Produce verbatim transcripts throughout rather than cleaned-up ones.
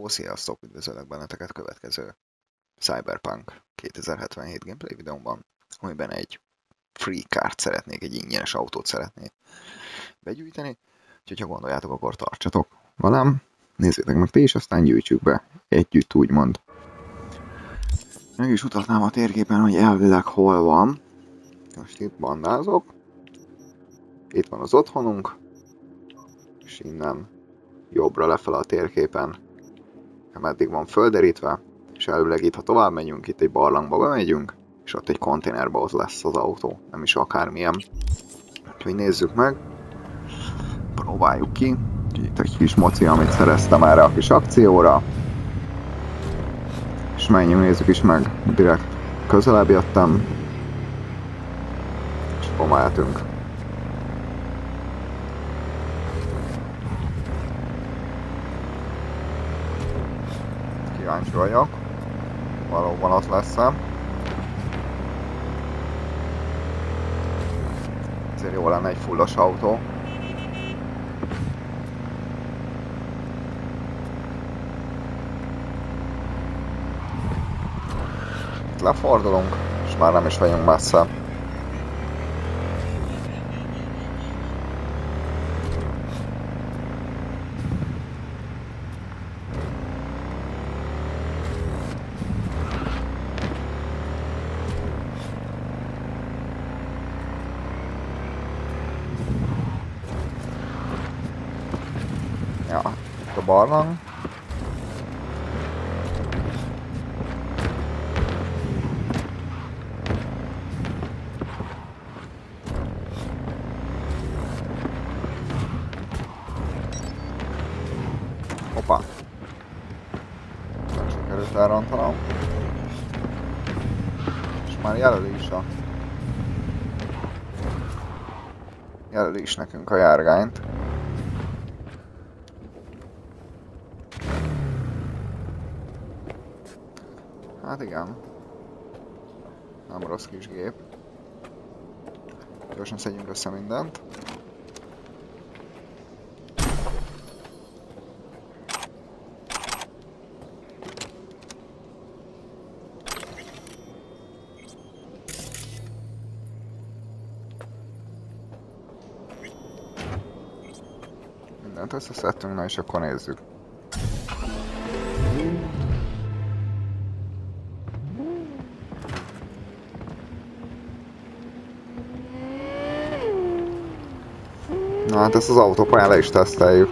Hello, sziasztok! Üdvözöllek benneteket következő Cyberpunk kétezer-hetvenhét gameplay videómban, amiben egy free card szeretnék, egy ingyenes autót szeretnék begyűjteni, úgyhogy ha gondoljátok, akkor tartsatok velem, nézzétek meg ti is, aztán gyűjtsük be együtt, úgymond. Meg is mutatnám a térképen, hogy elvileg hol van. Most itt bandázok. Itt van az otthonunk, és innen jobbra lefele a térképen, meddig van földerítve, és elvileg itt, ha tovább megyünk, itt egy barlangba bemegyünk, és ott egy konténerbe ott lesz az autó, nem is akármilyen. Úgyhogy nézzük meg, próbáljuk ki. Itt egy kis moci, amit szereztem erre a kis akcióra. És menjünk, nézzük is meg, direkt közelebb jöttem, és akkor mehetünk. Kíváncsi vagyok, valóban ott lesz-e. Ezért jó lenne egy fullos autó. Itt lefordulunk, és már nem is vagyunk messze. Ja, itt a barlang. Hoppá. Nem sikerült elrontanom. És már jelöli is a... jelöli is nekünk a járgányt. Hát igen. Nem rossz kis gép. Gyorsan szedjünk össze mindent. Mindent összeszedtünk, na és akkor nézzük. Na hát ezt az autópályán le is teszteljük.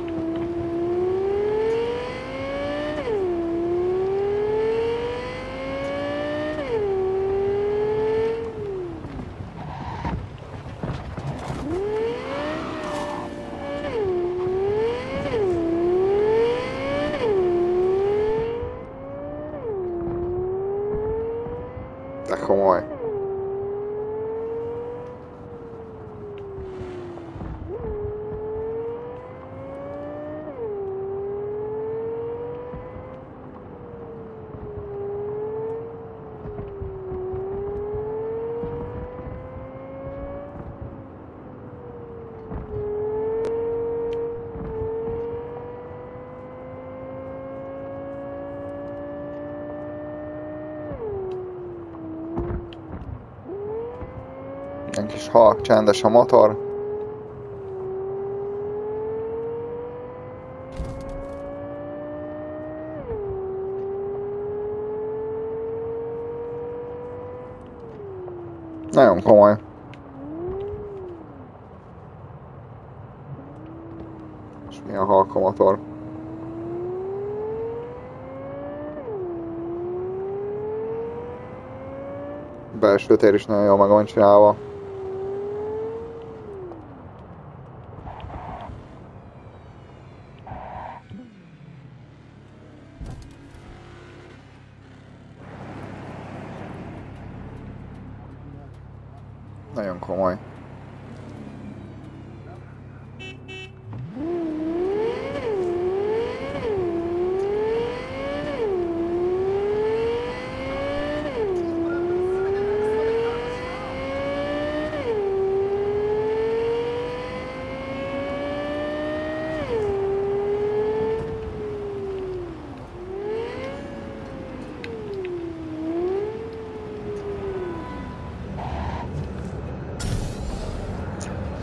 De komoly. Ilyen kis halk, csendes a motor. Nagyon komoly. És milyen halk a motor. Belső tér is nagyon jól meg van csinálva. Nagyon komoly.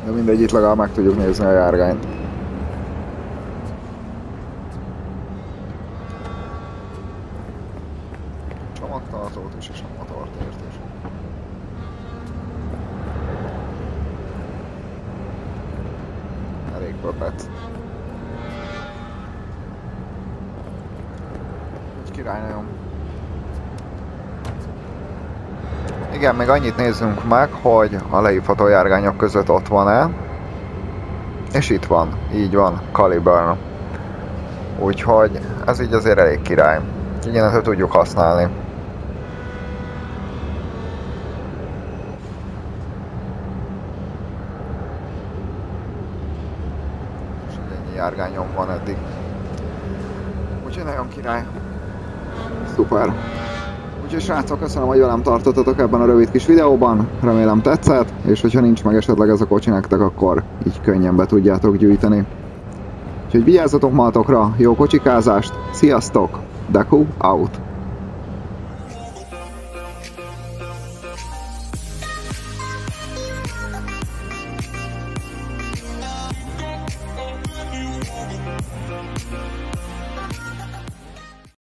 De mindegy, itt legalább meg tudjuk nézni a járgányt. Csomagtartót is és a motort ért is. Elég pöpet. Egy király nagyon. Igen, még annyit nézzünk meg, hogy a leívható járgányok között ott van-e. És itt van, így van, Caliburn. Úgyhogy ez így azért elég király. Így innentől tudjuk használni. És ennyi járgányom van eddig. Úgyhogy nagyon király. Szuper. Úgyhogy srácok, köszönöm, hogy velem tartottatok ebben a rövid kis videóban, remélem tetszett, és hogyha nincs meg esetleg ez a kocsi nektek, akkor így könnyen be tudjátok gyűjteni. Úgyhogy vigyázzatok magatokra, jó kocsikázást, sziasztok, Deku out!